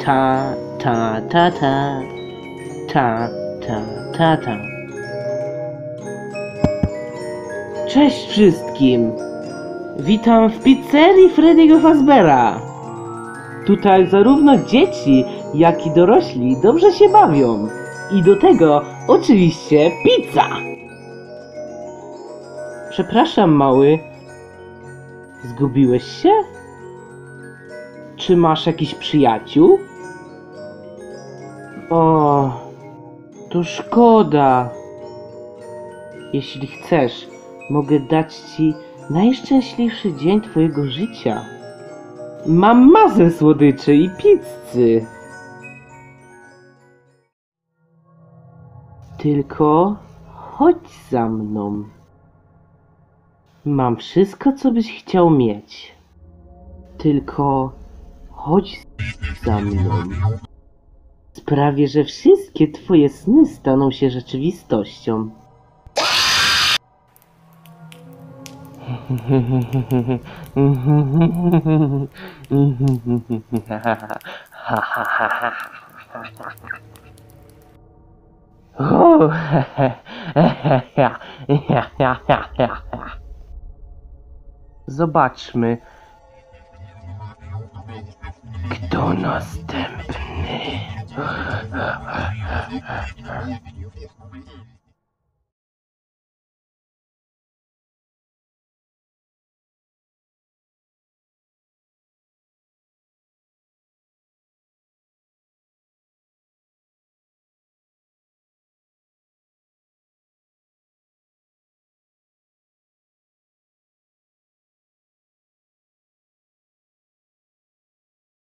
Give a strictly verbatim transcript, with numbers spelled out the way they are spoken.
Ta, ta, ta, ta. Ta, ta, ta, ta. Cześć wszystkim! Witam w pizzerii Freddy'ego Fazbeara. Tutaj zarówno dzieci, jak i dorośli dobrze się bawią. I do tego oczywiście pizza! Przepraszam, mały. Zgubiłeś się? Czy masz jakiś przyjaciół? O, to szkoda. Jeśli chcesz, mogę dać ci najszczęśliwszy dzień twojego życia. Mam masę słodyczy i pizzy. Tylko chodź za mną. Mam wszystko, co byś chciał mieć. Tylko chodź za mną. Sprawię, że wszystkie twoje sny staną się rzeczywistością. Zobaczmy, kto następny.